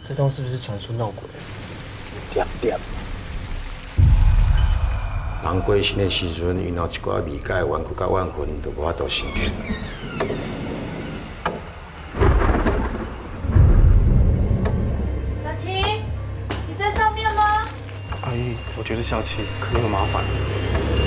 这栋是不是传出闹鬼？ 点点。人过身的时阵，因有一寡未解的冤屈甲怨恨，就无法度升起。 小琪，你在上面吗？ 阿姨，我觉得小琪可能有麻烦。